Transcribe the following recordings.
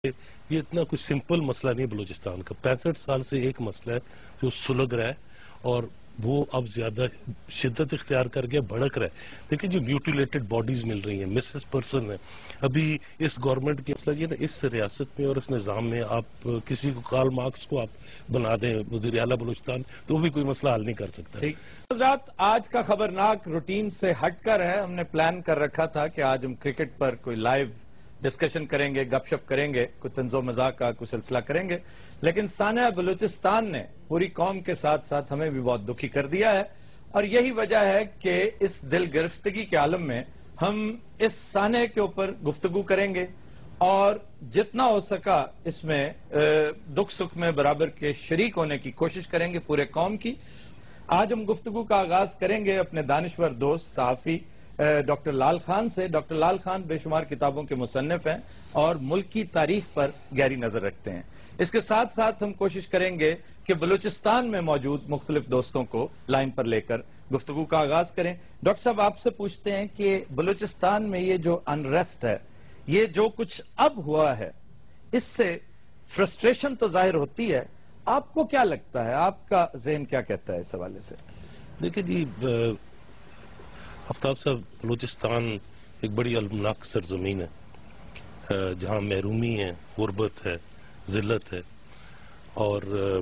یہ اتنا کوئی سمپل مسئلہ نہیں بلوچستان کا. 65 سال سے ایک مسئلہ ہے جو سلگ رہا ہے اور وہ اب زیادہ شدت اختیار کر گیا, بھڑک رہا ہے. دیکھیں جو میوٹیلیٹڈ باڈیز مل رہی ہیں, مسز پرسن ہے, ابھی اس گورنمنٹ کی مسئلہ یہ نا, اس ریاست میں اور اس نظام میں آپ کسی کو کارل مارکس کو آپ بنا دیں وزیر اعلیٰ بلوچستان تو وہ بھی کوئی مسئلہ حل نہیں کر سکتا. حضرات, آج کا خبرناک روٹین سے ہٹ کر ہے. ہم نے پلان کر رکھا تھا کہ آج ہم کرکٹ پر کوئی لائیو ڈسکشن کریں گے, گپ شپ کریں گے, کوئی طنز و مزاح کا کوئی سلسلہ کریں گے, لیکن سانحہ بلوچستان نے پوری قوم کے ساتھ ساتھ ہمیں بھی بہت دکھی کر دیا ہے. اور یہی وجہ ہے کہ اس دل گرفتگی کے عالم میں ہم اس سانحے کے اوپر گفتگو کریں گے اور جتنا ہو سکا اس میں دکھ سکھ میں برابر کے شریک ہونے کی کوشش کریں گے پورے قوم کی. آج ہم گفتگو کا آغاز کریں گے اپنے دانشور دوست صحافی ڈاکٹر لال خان سے. ڈاکٹر لال خان بے شمار کتابوں کے مصنف ہیں اور ملک کی تاریخ پر گہری نظر رکھتے ہیں. اس کے ساتھ ساتھ ہم کوشش کریں گے کہ بلوچستان میں موجود مختلف دوستوں کو لائن پر لے کر گفتگو کا آغاز کریں. ڈاکٹر صاحب, آپ سے پوچھتے ہیں کہ بلوچستان میں یہ جو انریسٹ ہے, یہ جو کچھ اب ہوا ہے, اس سے فرسٹریشن تو ظاہر ہوتی ہے. آپ کو کیا لگتا ہے, آپ کا ذہن کیا کہتا ہے اس حوالے سے؟ دیکھیں جی آفتاب صاحب, بلوچستان ایک بڑی المناک سرزمین ہے جہاں محرومی ہے, غربت ہے, ذلت ہے, اور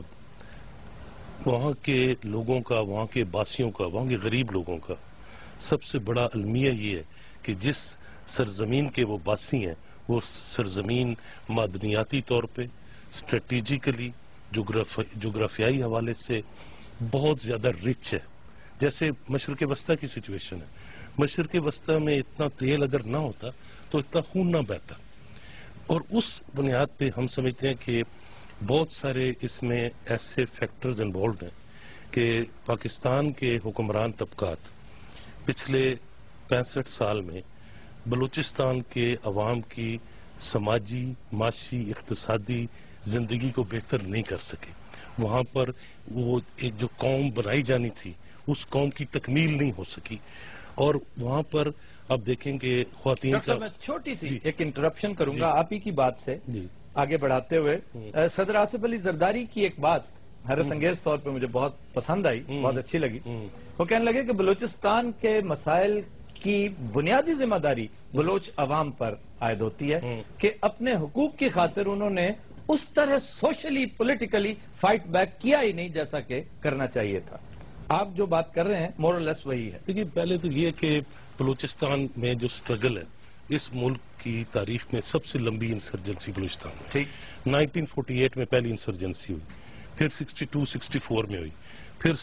وہاں کے لوگوں کا, وہاں کے باسیوں کا, وہاں کے غریب لوگوں کا سب سے بڑا المیہ یہ ہے کہ جس سرزمین کے وہ باسی ہیں وہ سرزمین معدنیاتی طور پہ, اسٹریٹیجیکلی, جغرافیائی حوالے سے بہت زیادہ رچ ہے. جیسے مشرق وسطی کی سچویشن ہے. مشرق وسطی میں اتنا تیل اگر نہ ہوتا تو اتنا خون نہ بہتا, اور اس بنیاد پہ ہم سمجھتے ہیں کہ بہت سارے اس میں ایسے فیکٹرز انوالوڈ ہیں کہ پاکستان کے حکمران طبقات پچھلے 65 سال میں بلوچستان کے عوام کی سماجی, معاشی, اقتصادی زندگی کو بہتر نہیں کر سکے. وہاں پر وہ ایک جو قوم بنائی جانی تھی اس قوم کی تکمیل نہیں ہو سکی. اور وہاں پر آپ دیکھیں کہ خواتین کا, میں چھوٹی سی ایک انٹرپشن کروں گا آپ ہی کی بات سے آگے بڑھاتے ہوئے. صدر آصف علی زرداری کی ایک بات حیرت انگیز طور پہ مجھے بہت پسند آئی, بہت اچھی لگی. وہ کہنے لگے کہ بلوچستان کے مسائل کی بنیادی ذمہ داری بلوچ عوام پر عائد ہوتی ہے کہ اپنے حقوق کی خاطر انہوں نے اس طرح سوشلی پولیٹیکلی فائٹ بیک کیا ہی نہیں جیسا کہ کرنا چاہیے تھا. آپ جو بات کر رہے ہیں مور اور لیس وہی ہے. دیکھیے, پہلے تو یہ کہ بلوچستان میں جو سٹرگل ہے, اس ملک کی تاریخ میں سب سے لمبی انسرجنسی بلوچستان میں. ٹھیک, 1948 میں پہلی انسرجنسی ہوئی, پھر 62-64 میں ہوئی, پھر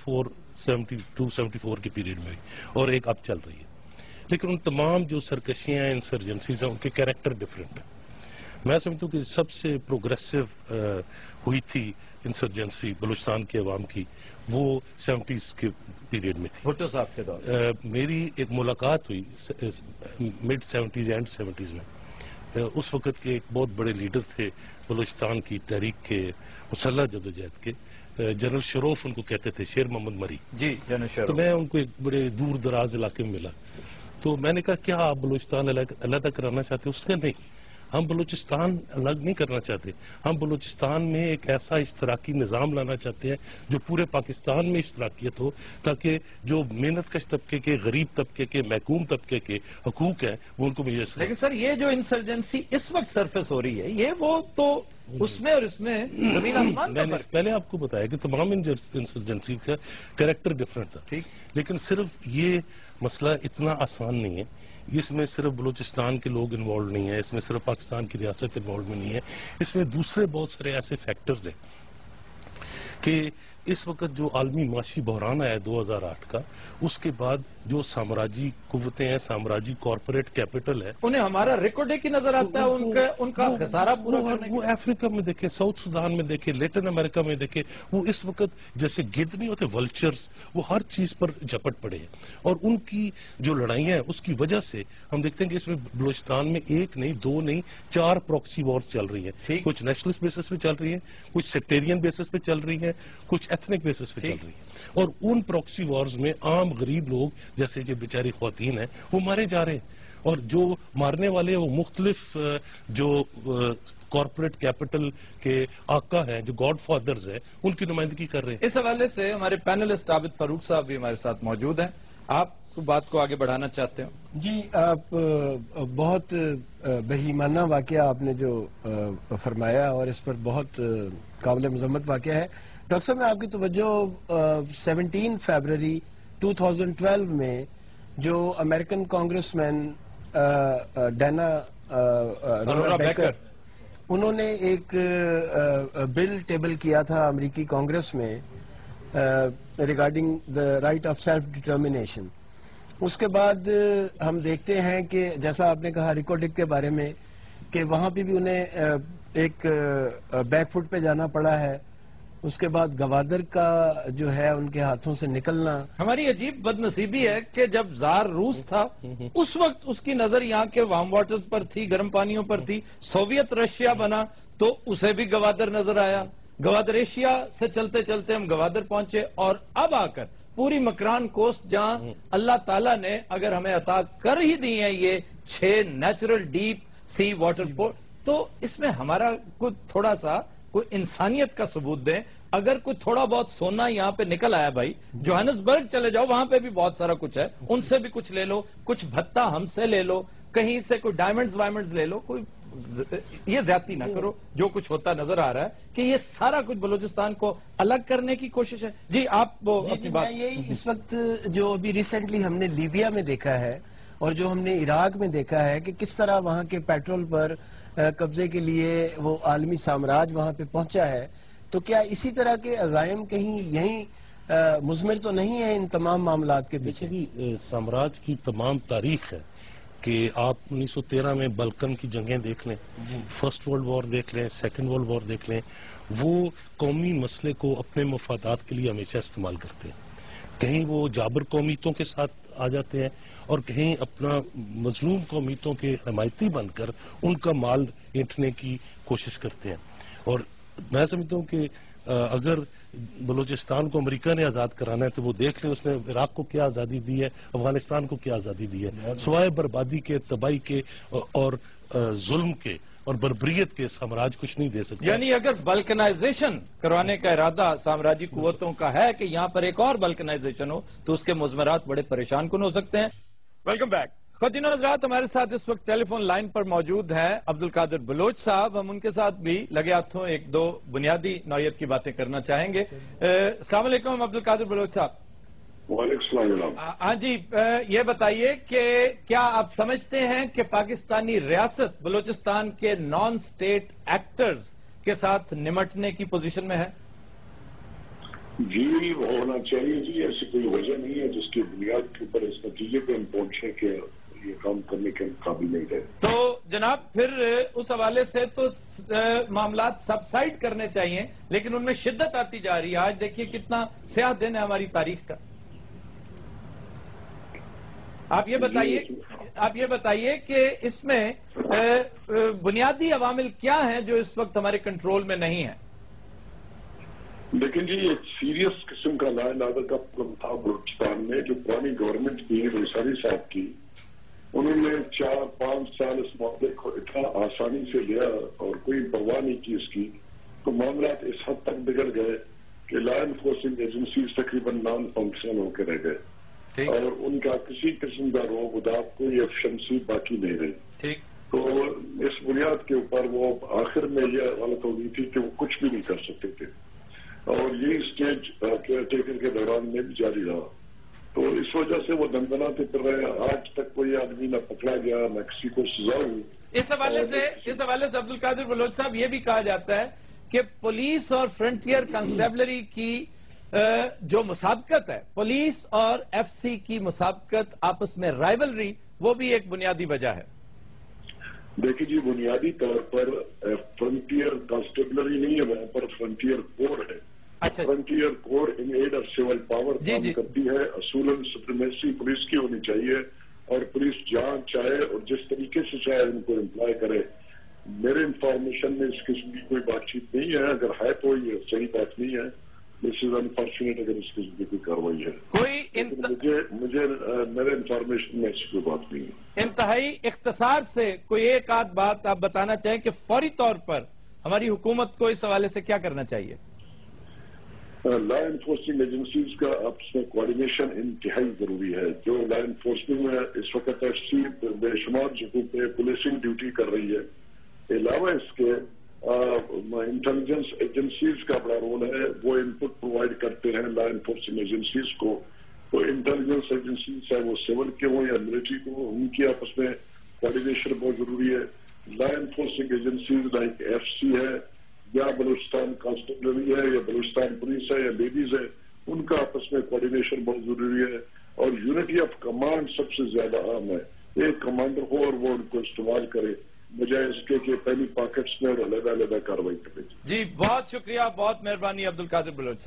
72-74 کے پیریڈ میں ہوئی, اور ایک اب چل رہی ہے. لیکن ان تمام جو سرکشیاں ہیں, انسرجنسیز ہیں, ان کے کیریکٹر ڈیفرنٹ ہیں. میں سمجھتا ہوں کہ سب سے پروگریسو ہوئی تھی انسرجنسی بلوچستان کے عوام کی وہ 70s کے پیریڈ میں تھی. بھٹو صاحب کے دور میری ایک ملاقات ہوئی مڈ 70s اینڈ 70s میں. اس وقت کے ایک بہت بڑے لیڈر تھے بلوچستان کی تحریک کے, مسلح جدوجہد کے, جنرل شروف ان کو کہتے تھے, شیر محمد مری. جی, جنرل شروف. تو میں ان کو ایک بڑے دور دراز علاقے میں ملا, تو میں نے کہا کیا آپ بلوچستان علیحدہ کرانا چاہتے ہیں؟ اس نے نہیں, ہم بلوچستان الگ نہیں کرنا چاہتے, ہم بلوچستان میں ایک ایسا اشتراکی نظام لانا چاہتے ہیں جو پورے پاکستان میں اشتراکیت ہو, تاکہ جو محنت کش طبقے کے, غریب طبقے کے, محکوم طبقے کے حقوق ہیں وہ ان کو میسر. لیکن سر, یہ جو انسرجنسی اس وقت سرفیس ہو رہی ہے, یہ وہ تو اس میں اور اس میں زمین آسمان کا فرق. پہلے آپ کو بتایا کہ تمام انسرجنسی کا کریکٹر ڈیفرنٹ تھا. ٹھیک, لیکن صرف یہ مسئلہ اتنا آسان نہیں ہے. اس میں صرف بلوچستان کے لوگ انوالو نہیں ہیں, اس میں صرف پاکستان کی ریاست انوالو نہیں ہے, اس میں دوسرے بہت سارے ایسے فیکٹرز ہیں کہ اس وقت جو عالمی معاشی بحران آیا 2008 کا, اس کے بعد جو سامراجی قوتیں ہیں, سامراجی کارپوریٹ کیپٹل ہے, انہیں ہمارا ریکارڈ کی نظر آتا ہے, ان کا خسارہ پورا کرنے وہ افریقہ میں دیکھیں, ساؤتھ سودان میں دیکھیں, لیٹن امریکہ میں دیکھیں, وہ اس وقت جیسے گدھ نہیں ہوتے ولچرز, وہ ہر چیز پر جھپٹ پڑے ہیں. اور ان کی جو لڑائیاں ہیں اس کی وجہ سے ہم دیکھتے ہیں کہ اس میں بلوچستان میں ایک نہیں, دو نہیں, 4 پراکسی وارز چل رہی ہیں. کچھ نیشنلسٹ بیسس پہ چل رہی ہیں, کچھ سیکٹیرین بیسس پہ چل رہی ہیں, کچھ ایتھنک بیسس پہ چل رہی ہیں. اور ان پراکسی وارز میں عام غریب لوگ جیسے جو بیچاری خواتین ہیں وہ مارے جا رہے ہیں. اور جو مارنے والے وہ مختلف جو کارپوریٹ کیپٹل کے آقا ہیں، جو گاڈ فادرز ہیں، ان کی نمائندگی کر رہے ہیں. اس حوالے سے ہمارے پینلسٹ عابد فاروق صاحب بھی ہمارے ساتھ موجود ہیں. آپ بات کو آگے بڑھانا چاہتے ہو؟ جی، آپ بہت بہیمانہ واقعہ آپ نے جو فرمایا اور اس پر بہت قابل مذمت واقعہ ہے. ڈاکٹر صاحب، میں آپ کی توجہ 17 فیبرری 2012 میں جو American congressman Dana Rohrabacher, انہوں نے ایک بل ٹیبل کیا تھا امریکی کانگریس میں regarding the right of self determination. اس کے بعد ہم دیکھتے ہیں کہ جیسا آپ نے کہا ریکارڈنگ کے بارے میں کہ وہاں پہ بھی انہیں ایک بیک فٹ پہ جانا پڑا ہے. اس کے بعد گوادر کا جو ہے ان کے ہاتھوں سے نکلنا. ہماری عجیب بد نصیبی ہے کہ جب زار روس تھا اس وقت اس کی نظر یہاں کے وارم واٹرز پر تھی، گرم پانیوں پر تھی. سوویت رشیا بنا تو اسے بھی گوادر نظر آیا. گوادر ایشیا سے چلتے چلتے ہم گوادر پہنچے اور اب آ کر پوری مکران کوسٹ جہاں اللہ تعالیٰ نے اگر ہمیں عطا کر ہی دی ہیں یہ 6 natural deep sea water port, تو اس میں ہمارا کوئی تھوڑا سا کوئی انسانیت کا ثبوت دیں. اگر کوئی تھوڑا بہت سونا یہاں پہ نکل آیا بھائی، جوہانسبرگ چلے جاؤ، وہاں پہ بھی بہت سارا کچھ ہے، ان سے بھی کچھ لے لو، کچھ بھتہ ہم سے لے لو، کہیں سے کوئی ڈائمنڈز وائمنڈز لے لو. کوئی یہ زیادتی نہ کرو. جو کچھ ہوتا نظر آ رہا ہے کہ یہ سارا کچھ بلوچستان کو الگ کرنے کی کوشش ہے. جی آپ وہ اپنی بات. یہ اس وقت جو ابھی ریسنٹلی ہم نے لیبیا میں دیکھا ہے اور جو ہم نے عراق میں دیکھا ہے کہ کس طرح وہاں کے پیٹرول پر قبضے کے لیے وہ عالمی سامراج وہاں پہ پہنچا ہے، تو کیا اسی طرح کے عزائم کہیں یہیں مضمر تو نہیں ہے ان تمام معاملات کے پیچھے؟ سامراج کی تمام تاریخ ہے کہ آپ 1913 میں بلکن کی جنگیں دیکھ لیں، فرسٹ ورلڈ وار دیکھ لیں، سیکنڈ ورلڈ وار دیکھ لیں، وہ قومی مسئلے کو اپنے مفادات کے لیے ہمیشہ استعمال کرتے ہیں. کہیں وہ جابر قومیتوں کے ساتھ آ جاتے ہیں اور کہیں اپنا مظلوم قومیتوں کے حمایتی بن کر ان کا مال اینٹھنے کی کوشش کرتے ہیں. اور میں سمجھتا ہوں کہ اگر بلوچستان کو امریکہ نے آزاد کرانا ہے تو وہ دیکھ لیں اس نے عراق کو کیا آزادی دی ہے، افغانستان کو کیا آزادی دی ہے. سوائے بربادی کے، تباہی کے اور ظلم کے اور بربریت کے سامراج کچھ نہیں دے سکتا. یعنی اگر بلکنائزیشن کروانے کا ارادہ سامراجی قوتوں کا ہے کہ یہاں پر ایک اور بلکنائزیشن ہو تو اس کے مضمرات بڑے پریشان کن ہو سکتے ہیں. Welcome back. خواتین و حضرات، ہمارے ساتھ اس وقت ٹیلی فون لائن پر موجود ہیں عبد القادر بلوچ صاحب. ہم ان کے ساتھ بھی لگے ہاتھوں ایک دو بنیادی نوعیت کی باتیں کرنا چاہیں گے. السلام علیکم عبد القادر بلوچ صاحب. وعلیکم السلام. ہاں جی، یہ بتائیے کہ کیا آپ سمجھتے ہیں کہ پاکستانی ریاست بلوچستان کے نان سٹیٹ ایکٹرز کے ساتھ نمٹنے کی پوزیشن میں ہے؟ جی ہونا چاہیے. جی ایسی کوئی وجہ نہیں ہے جس کی بنیاد کے اوپر اس نتیجے پہ ہم پہنچے کہ یہ کام کرنے کے قابل نہیں ہے. تو جناب پھر اس حوالے سے تو معاملات سبسائڈ کرنے چاہیے، لیکن ان میں شدت آتی جا رہی ہے. آج دیکھیے کتنا سیاہ دن ہے ہماری تاریخ کا. آپ یہ بتائیے کہ اس میں بنیادی عوامل کیا ہیں جو اس وقت ہمارے کنٹرول میں نہیں ہیں؟ لیکن جی ایک سیریس قسم کا لا الہ کا پروگرام تھا بلوچستان میں جو پرانی گورنمنٹ کی انصاری صاحب کی. انہوں نے 4-5 سال اس معاملے کو اتنا آسانی سے لیا اور کوئی پرواہ نہیں کی اس کی، تو معاملات اس حد تک بگڑ گئے کہ لا انفورسنگ ایجنسیز تقریباً نان فنکشنل ہو کے رہ گئے اور ان کا کسی قسم کا روب اداب کوئی ایفیشنسی باقی نہیں رہی. تو اس بنیاد کے اوپر وہ آخر میں یہ حالت ہو گئی تھی کہ وہ کچھ بھی نہیں کر سکتے تھے اور یہ اسٹیج کیئر ٹیکر کے دوران میں بھی جاری رہا. تو اس وجہ سے وہ دندناتے پھر رہے. آج تک کوئی آدمی نہ پکڑا گیا نہ کسی کو سزا ہوئی. اس حوالے سے عبد القادر بلوچ صاحب یہ بھی کہا جاتا ہے کہ پولیس اور فرنٹیئر کانسٹیبلری کی جو مسابقت ہے، پولیس اور ایف سی کی مسابقت آپس میں رائیولری، وہ بھی ایک بنیادی وجہ ہے. دیکھیں جی بنیادی طور پر فرنٹیئر کانسٹیبلری نہیں ہے، وہاں پر فرنٹیئر کور ہے. Frontier Corps in aid of civil power کام کرتی ہے. اصولاً سپریمیسی پولیس کی ہونی چاہیے اور پولیس جہاں چاہے اور جس طریقے سے چاہے ان کو امپلائی کرے. میرے انفارمیشن میں اس قسم کی کوئی بات چیت نہیں ہے. اگر ہے تو یہ صحیح بات نہیں ہے. दिस इज अनफॉर्चुनेट अगर इस किस्म की कोई कार्रवाई है। कोई मुझे मेरे इंफॉर्मेशन में ऐसी कोई बात नहीं है। इंतहाई इख्तिसार से कोई एक आध बात आप बताना चाहें कि फौरी तौर पर हमारी हुकूमत को इस हवाले से क्या करना चाहिए? लॉ एनफोर्सिंग एजेंसीज का आपस में कोऑर्डिनेशन इंतहाई जरूरी है। जो लॉ एनफोर्समेंट में इस वक्त एफसी बेशुमार जगहों पे पुलिसिंग ड्यूटी कर रही है, अलावा इसके इंटेलिजेंस एजेंसीज का बड़ा रोल है। वो इनपुट प्रोवाइड करते हैं लॉ एनफोर्सिंग एजेंसीज को। तो इंटेलिजेंस एजेंसीज चाहे वो सिविल के हो या मिलिट्री को, उनकी आपस में कोऑर्डिनेशन बहुत जरूरी है। Law enforcing agencies like FC है या बलूचिस्तान कांस्टेबलरी है या बलूचिस्तान पुलिस है या लेडीज है, उनका आपस में कोऑर्डिनेशन बहुत जरूरी है। और यूनिटी ऑफ कमांड सबसे ज्यादा अहम है। एक कमांडर हो और वो उनको इस्तेमाल करे, बजाय इसके कि पहली पॉकेट्स में और अलग-अलग कार्रवाई करे। जी बहुत शुक्रिया, बहुत मेहरबानी अब्दुल कादिर बलोच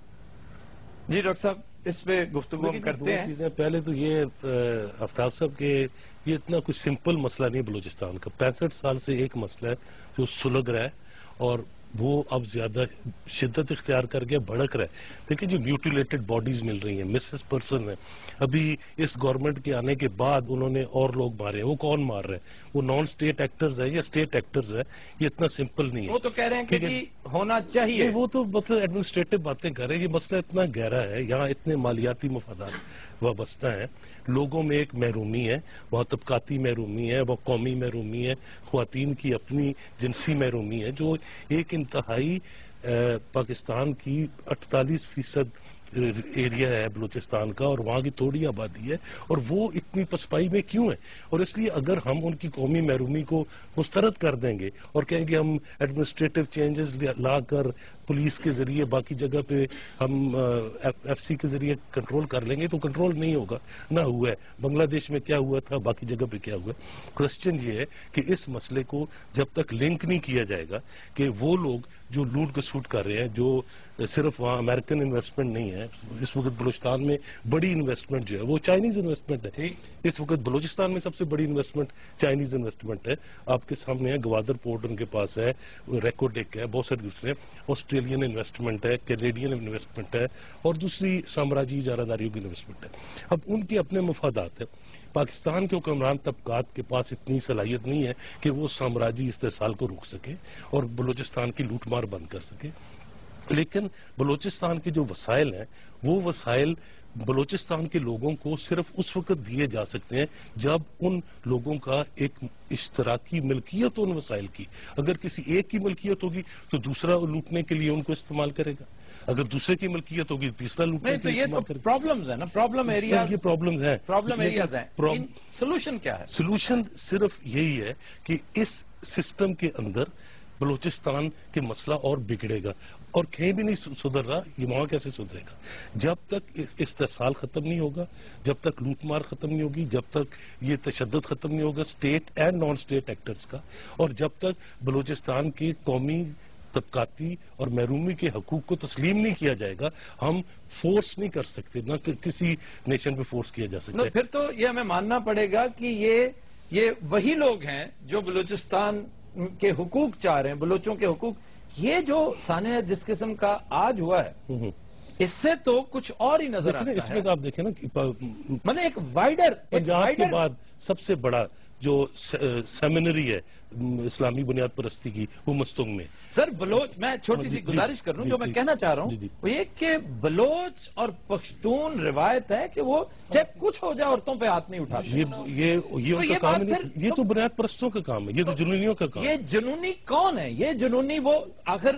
साहब। जी डॉक्टर साहब, इस पे गुफ्तगू हम करते हैं। चीजें पहले तो ये आफ्ताब साहब के ये इतना कुछ सिंपल मसला नहीं है बलूचिस्तान का। 65 साल से एक मसला है जो सुलग रहा है और वो अब ज्यादा शिद्दत इख्तियार कर गया, भड़क रहा है। देखिए जो म्यूटिलेटेड बॉडीज मिल रही हैं, मिसेस पर्सन है, अभी इस गवर्नमेंट के आने के बाद उन्होंने और लोग मारे हैं। वो कौन मार रहे हैं? वो नॉन स्टेट एक्टर्स है या स्टेट एक्टर्स है? ये इतना सिंपल नहीं है। वो तो कह रहे हैं कि जी होना चाहिए। वो तो मतलब एडमिनिस्ट्रेटिव बातें कर रहे हैं। ये मसला इतना गहरा है, यहाँ इतने मालियाती मफादात वाबस्ता है, लोगों में एक महरूमी है, वहाँ तबकाती महरूमी है, वहाँ कौमी महरूमी है, ख्वातीन की अपनी जिनसी महरूमी है, जो एक इंतहाई पाकिस्तान की 48% एरिया है बलूचिस्तान का और वहाँ की थोड़ी आबादी है, और वो इतनी पसपाई में क्यों है? और इसलिए अगर हम उनकी कौमी महरूमी को मुस्तरद कर देंगे और कहेंगे हम एडमिनिस्ट्रेटिव चेंजेस ला कर पुलिस के जरिए बाकी जगह पे हम एफसी के जरिए कंट्रोल कर लेंगे, तो कंट्रोल नहीं होगा। ना हुआ है, बांग्लादेश में क्या हुआ था, बाकी जगह पे क्या हुआ। क्वेश्चन ये है कि इस मसले को जब तक लिंक नहीं किया जाएगा कि वो लोग जो लूट घसूट कर रहे हैं, जो सिर्फ वहाँ अमेरिकन इन्वेस्टमेंट नहीं है, इस वक्त बलूचिस्तान में बड़ी इन्वेस्टमेंट जो है वो चाइनीज इन्वेस्टमेंट है। इस वक्त बलूचिस्तान में सबसे बड़ी इन्वेस्टमेंट चाइनीज इन्वेस्टमेंट है। आपके सामने है, गवादर पोर्ट उनके पास है, रेकोडेक है, बहुत सारे दूसरे, ऑस्ट्रेलियन इन्वेस्टमेंट है, कैनेडियन इन्वेस्टमेंट है, और दूसरी साम्राज्य इजारादारियों की इन्वेस्टमेंट है। अब उनके अपने मफादात है। पाकिस्तान के हुक्मरान तबकात के पास इतनी सलाहियत नहीं है कि वो साम्राज्य इस्तेसाल को रोक सके और बलूचिस्तान की लूटमार बंद कर सके। लेकिन बलूचिस्तान के जो वसाइल हैं, वो वसाइल बलूचिस्तान के लोगों को सिर्फ उस वक्त दिए जा सकते हैं जब उन लोगों का एक इश्तराकी मिल्कियत उन वसाइल की। अगर किसी एक की मिल्कियत होगी तो दूसरा लूटने के लिए उनको इस्तेमाल करेगा, अगर दूसरे की मिल्कियत होगी तीसरा लूटने के लिए इस्तेमाल करेगा। प्रॉब्लम्स है ना, प्रॉब्लम एरियाज, ये प्रॉब्लम्स हैं, प्रॉब्लम एरियाज हैं। सोल्यूशन क्या है? सोल्यूशन सिर्फ यही है कि इस सिस्टम के अंदर बलूचिस्तान के मसला और बिगड़ेगा और कहीं भी नहीं सुधर रहा। ये वहां कैसे सुधरेगा? जब तक इस्तेसाल खत्म नहीं होगा, जब तक लूटमार खत्म नहीं होगी, जब तक ये तशद्दुद खत्म नहीं होगा state and non state actors का, और जब तक बलूचिस्तान के कौमी तबकाती और महरूमी के हकूक को तस्लीम नहीं किया जाएगा, हम फोर्स नहीं कर सकते, ना किसी नेशन पे फोर्स किया जा सकता है। फिर तो ये हमें मानना पड़ेगा कि ये वही लोग हैं जो बलूचिस्तान के हुकूक चाह रहे हैं, बलूचों के हुकूक। ये जो सानिया जिस किस्म का आज हुआ है, इससे तो कुछ और ही नजर आता है। इसमें तो आप देखें ना, मतलब एक वाइडर के बाद सबसे बड़ा जो सेमिनरी है इस्लामी बुनियाद परस्ती की, वो मस्तुंग में। सर बलोच, मैं छोटी सी गुजारिश कर रहा हूं, जो मैं कहना चाह रहा हूं वो ये कि बलोच और पश्तून रिवायत है कि वो चाहे कुछ हो जाए औरतों पे हाथ नहीं उठाते। ये उनका काम नहीं, ये तो बुनियाद परस्तों का काम है, ये तो जुनूनियों का काम है। ये जुनूनी कौन है? ये जुनूनी वो आखिर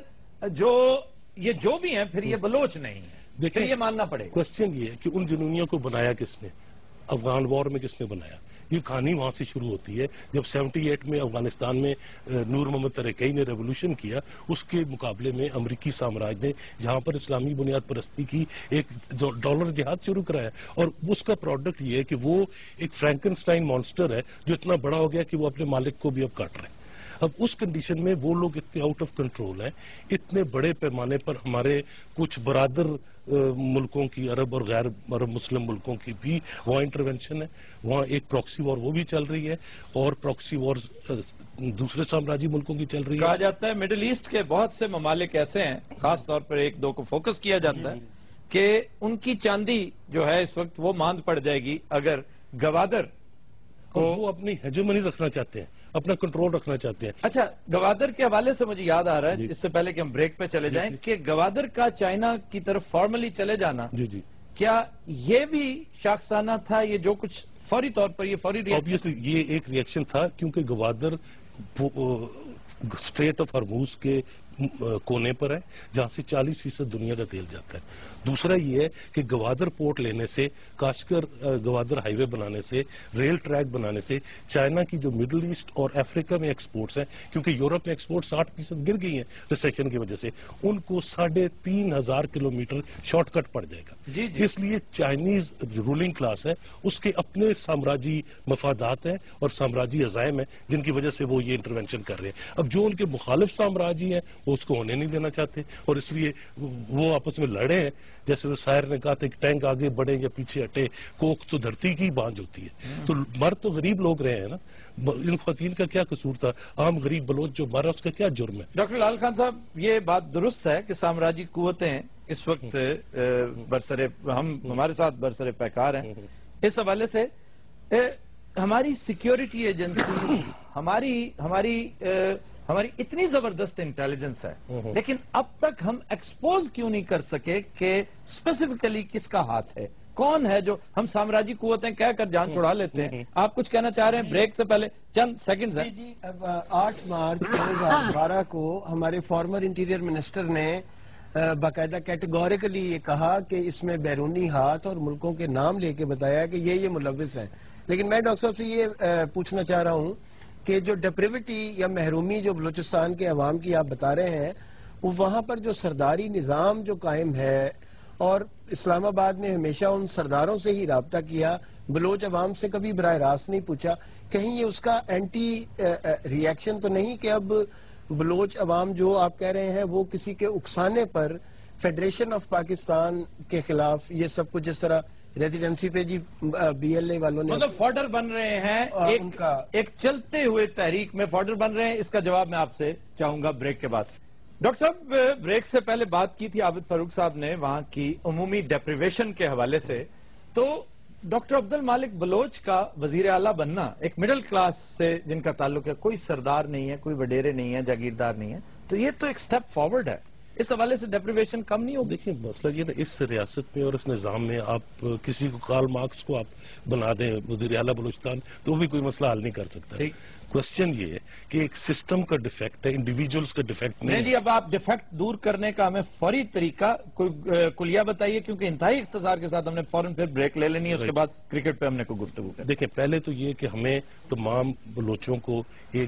जो भी है, फिर ये बलोच नहीं है। देखिए ये मानना पड़ेगा। क्वेश्चन ये है कि उन जुनूनियों को बनाया किसने? अफगान वॉर में किसने बनाया? ये कहानी वहां से शुरू होती है जब 78 में अफगानिस्तान में नूर मोहम्मद तरीक़ई ने रेवोल्यूशन किया। उसके मुकाबले में अमरीकी साम्राज्य ने जहां पर इस्लामी बुनियाद परस्ती की एक डॉलर जिहाद शुरू कराया, और उसका प्रोडक्ट ये है कि वो एक फ्रैंकनस्टाइन मॉन्स्टर है जो इतना बड़ा हो गया कि वो अपने मालिक को भी अब काट रहे हैं। اب اس کنڈیشن میں وہ لوگ اتنے آؤٹ آف کنٹرول ہیں، اتنے بڑے پیمانے پر ہمارے کچھ برادر ملکوں کی، عرب اور غیر عرب مسلم ملکوں کی بھی وہاں انٹرونشن ہے، وہاں ایک پراکسی وار وہ بھی چل رہی ہے، اور پراکسی وار دوسرے سامراجی ملکوں کی چل رہی ہے۔ کہا جاتا ہے مڈل ایسٹ کے بہت سے ممالک ایسے ہیں، خاص طور پر ایک دو کو فوکس کیا جاتا ہے، کہ ان کی چاندی جو ہے اس وقت وہ ماند پڑ جائے گی اگر گوادر کو، وہ اپنی ہیجمنی رکھنا چاہتے ہیں، اپنا کنٹرول رکھنا چاہتے ہیں۔ اچھا گوادر کے حوالے سے مجھے یاد آ رہا ہے اس سے پہلے کہ ہم بریک پہ چلے جائیں کہ گوادر کا چائنا کی طرف فارملی چلے جانا، جی کیا یہ بھی شاخسانہ تھا؟ یہ جو کچھ فوری طور پر یہ فوری obviously یہ ایک ریئیکشن تھا، کیونکہ گوادر اسٹریٹ آف ہرموز کے کونے پر ہے جہاں سے 40% دنیا کا تیل جاتا ہے۔ دوسرا یہ ہے کہ گوادر پورٹ لینے سے، کاشکر گوادر ہائی وے بنانے سے، ریل ٹریک بنانے سے چائنا کی جو مڈل ایسٹ اور افریقہ میں ایکسپورٹس ہیں، کیونکہ یورپ میں ایکسپورٹ 60% گر گئی ہیں ریسیشن کی وجہ سے، ان کو 3500 کلومیٹر شارٹ کٹ پڑ جائے گا۔ اس لیے چائنیز رولنگ کلاس ہے، اس کے اپنے سامراجی مفادات ہیں اور سامراجی عزائم ہیں جن کی وجہ سے وہ یہ انٹرونشن کر رہے ہیں۔ اب جو ان کے مخالف سامراجی ہیں وہ اس کو ہونے نہیں دینا چاہتے، اور اس لیے وہ آپس میں لڑے ہیں۔ جیسے وہ شاعر نے کہا تھا کہ ٹینک آگے بڑھے یا پیچھے ہٹے، کوک تو دھرتی کی بانجھ ہوتی ہے۔ تو مرد تو غریب لوگ رہے ہیں نا، ان خواتین کا کیا قصور تھا؟ عام غریب بلوچ جو مرا اس کا کیا جرم ہے؟ ڈاکٹر لال خان صاحب، یہ بات درست ہے کہ سامراجی قوتیں اس وقت ہمارے ساتھ برسر پیکار ہیں۔ اس حوالے سے ہماری سیکیورٹی ایجنسی، ہماری اتنی زبردست انٹیلیجنس ہے، لیکن اب تک ہم ایکسپوز کیوں نہیں کر سکے کہ اسپیسیفکلی کس کا ہاتھ ہے، کون ہے جو ہم سامراجی قوتیں کہہ کر جان چھڑا لیتے ہیں؟ آپ کچھ کہنا چاہ رہے ہیں؟ بریک سے پہلے چند سیکنڈز ہیں۔ جی 8 مارچ 2012 کو ہمارے فارمر انٹیریئر منسٹر نے باقاعدہ کیٹیگوریکلی یہ کہا کہ اس میں بیرونی ہاتھ اور ملکوں کے نام لے کے بتایا کہ یہ ملوث ہے۔ لیکن میں ڈاکٹر صاحب سے یہ پوچھنا چاہ رہا ہوں کہ جو ڈپریوٹی یا محرومی جو بلوچستان کے عوام کی آپ بتا رہے ہیں، وہ وہاں پر جو سرداری نظام جو قائم ہے، اور اسلام آباد نے ہمیشہ ان سرداروں سے ہی رابطہ کیا، بلوچ عوام سے کبھی براہ راست نہیں پوچھا، کہیں یہ اس کا اینٹی ریئیکشن تو نہیں کہ اب بلوچ عوام جو آپ کہہ رہے ہیں وہ کسی کے اکسانے پر فیڈریشن آف پاکستان کے خلاف یہ سب کچھ جس طرح ریزیڈنسی پہ جی بی ایل اے والوں نے مطلب فوڈر بن رہے ہیں، ایک چلتے ہوئے تحریک میں فوڈر بن رہے ہیں؟ اس کا جواب میں آپ سے چاہوں گا بریک کے بعد۔ ڈاکٹر صاحب، بریک سے پہلے بات کی تھی عابد فاروق صاحب نے وہاں کی عمومی ڈیپریویشن کے حوالے سے، تو ڈاکٹر عبد المالک بلوچ کا وزیر اعلیٰ بننا ایک مڈل کلاس سے جن کا تعلق ہے، کوئی سردار نہیں ہے، کوئی وڈیرے نہیں ہے، جاگیردار نہیں ہے، تو یہ تو ایک سٹیپ فارورڈ ہے، اس حوالے سے ڈیپریویشن کم نہیں ہوگی؟ دیکھیں مسئلہ یہ نا، اس ریاست میں اور اس نظام میں آپ کسی کو کارل مارکس کو آپ بنا دیں وزیر اعلیٰ بلوچستان تو وہ بھی کوئی مسئلہ حل نہیں کر سکتا۔ کوسچن یہ ہے کہ ایک سسٹم کا ڈیفیکٹ ہے، انڈیویجولز کا ڈیفیکٹ نہیں ہے۔ جی، اب آپ ڈیفیکٹ دور کرنے کا ہمیں فوری طریقہ کوئی کلیہ بتائیے، کیونکہ انتہائی اختصار کے ساتھ ہم نے فوراً پھر بریک لے لینی ہے، اس کے بعد کرکٹ پہ ہم نے کوئی گفتگو کریں۔ دیکھیں پہلے تو یہ کہ ہمیں تمام بلوچوں کو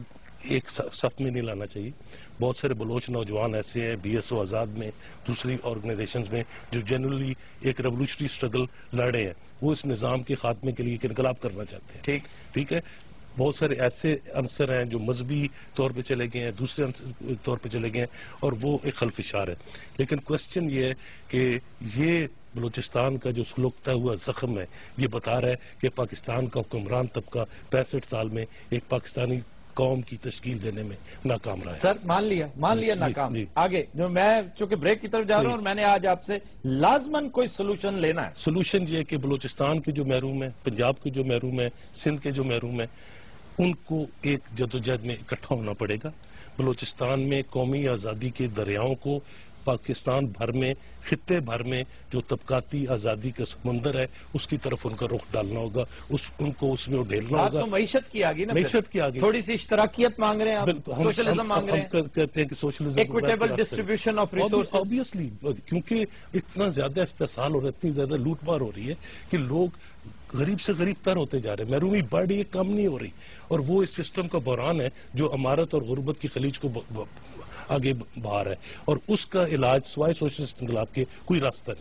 ایک صف میں نہیں لانا چاہیے۔ بہت سارے بلوچ نوجوان ایسے ہیں بی ایس او آزاد میں، دوسری آرگنائزیشنز میں، جو جنرلی ایک ریولوشنری اسٹرگل لڑے ہیں، وہ اس نظام کے خاتمے کے لیے ایک انقلاب کرنا چاہتے ہیں۔ ٹھیک ہے، بہت سارے ایسے عنصر ہیں جو مذہبی طور پہ چلے گئے ہیں، دوسرے طور پہ چلے گئے ہیں، اور وہ ایک خلفشار ہے۔ لیکن کوسچن یہ ہے کہ یہ بلوچستان کا جو سلوکتا ہوا زخم ہے، یہ بتا رہا ہے کہ پاکستان کا حکمران طبقہ 65 سال میں ایک پاکستانی قوم کی تشکیل دینے میں ناکام رہا ہے۔ سر مان لیا ناکام۔ آگے جو میں چونکہ بریک کی طرف جا رہا ہوں اور میں نے آج آپ سے لازماً کوئی سولوشن لینا ہے۔ سولوشن یہ ہے کہ بلوچستان کے جو محروم ہیں، پنجاب کے جو محروم ہیں، سندھ کے جو محروم ہیں، ان کو ایک جدوجہد میں اکٹھا ہونا پڑے گا۔ بلوچستان میں قومی آزادی کے دریاؤں کو پاکستان بھر میں، خطے بھر میں جو طبقاتی آزادی کا سمندر ہے اس کی طرف ان کا رخ ڈالنا ہوگا، ان کو اس میں اڈھیلنا ہوگا۔ تو معیشت کی آگی نا، معیشت کی آگی تھوڑی سی اشتراکیت مانگ رہے ہیں آپ، سوشلزم مانگ رہے ہیں۔ ہم کہتے ہیں کہ socialism equitable distribution of resources, obviously کیونکہ اتنا زیادہ استحصال ہو رہا ہے، اتنی زیادہ لوٹ مار ہو رہی ہے کہ لوگ غریب سے غریب تر ہوتے جا رہے ہیں، محرومی بڑھ رہی ہے، کم نہیں ہو رہی، اور وہ اس سسٹم کا بحران ہے جو امارت اور غربت کی خلیج کو آگے بہا رہا ہے، اور اس کا علاج سوائے سوشلسٹ انقلاب کے کوئی راستہ نہیں ہے۔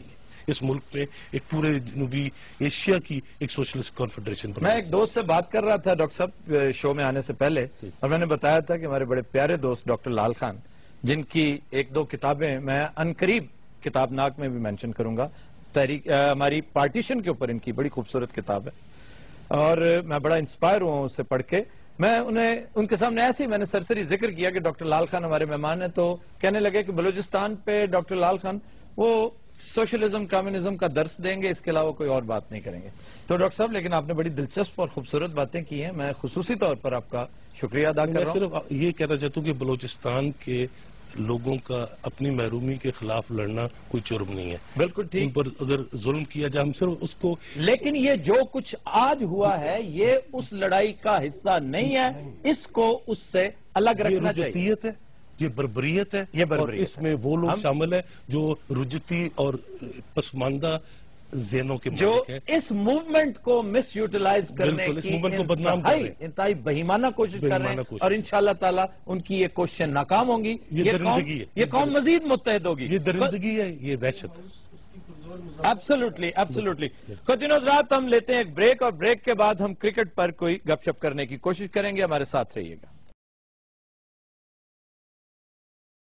اس ملک میں ایک پورے جنوبی ایشیا کی ایک سوشلسٹ کانفیڈریشن میں ایک دوست سے بات کر رہا تھا ڈاکٹر صاحب شو میں آنے سے پہلے، اور میں نے بتایا تھا کہ ہمارے بڑے پیارے دوست ڈاکٹر لال خان، جن کی ایک دو کتابیں میں عنقریب کتاب ناک میں بھی مینشن کروں گا، ہماری پارٹیشن کے اوپر ان کی بڑی خوبصورت کتاب ہے، اور میں بڑا انسپائر ہوا ہوں اسے پڑھ کے۔ میں ان کے سامنے ایسے ہی میں نے سرسری ذکر کیا کہ ڈاکٹر لال خان ہمارے مہمان ہیں، تو کہنے لگے کہ بلوچستان پہ ڈاکٹر لال خان وہ سوشلزم کمیونزم کا درس دیں گے، اس کے علاوہ کوئی اور بات نہیں کریں گے۔ تو ڈاکٹر صاحب لیکن آپ نے بڑی دلچسپ اور خوبصورت باتیں کی ہیں، میں خصوصی طور پر آپ کا شکریہ ادا کر میں رہا ہوں۔ صرف یہ کہنا چاہتا ہوں کہ بلوچستان کے لوگوں کا اپنی محرومی کے خلاف لڑنا کوئی جرم نہیں ہے، بالکل ان ٹھیک، پر اگر ظلم کیا جائے ہم صرف اس کو لیکن یہ جو کچھ آج ہوا ہے یہ اس لڑائی کا حصہ نہیں ہے، اس کو اس سے الگ یہ رکھنا چاہیے۔ رجتیت ہے، یہ بربریت ہے، یہ بربریت اور اس میں وہ لوگ شامل ہیں جو رجتی اور پسماندہ ذہنوں کے جو مالک ہیں۔ اس موومنٹ کو مس یوٹیلائز کرنے بالکل، اس کی موومنٹ کو بدنام کر رہے ہیں۔ انتہائی بہیمانہ کوشش کر رہے بہیمانہ ہیں، کوشش۔ اور انشاءاللہ تعالیٰ ان کی یہ کوششیں ناکام ہوں گی، یہ درندگی ہے، یہ قوم مزید متحد ہوگی۔ یہ درندگی ہے، یہ وحشت ہے۔ Absolutely absolutely. خاتون حضرات، ہم لیتے ہیں ایک بریک، اور بریک کے بعد ہم کرکٹ پر کوئی گپ شپ کرنے کی کوشش کریں گے، ہمارے ساتھ رہیے گا۔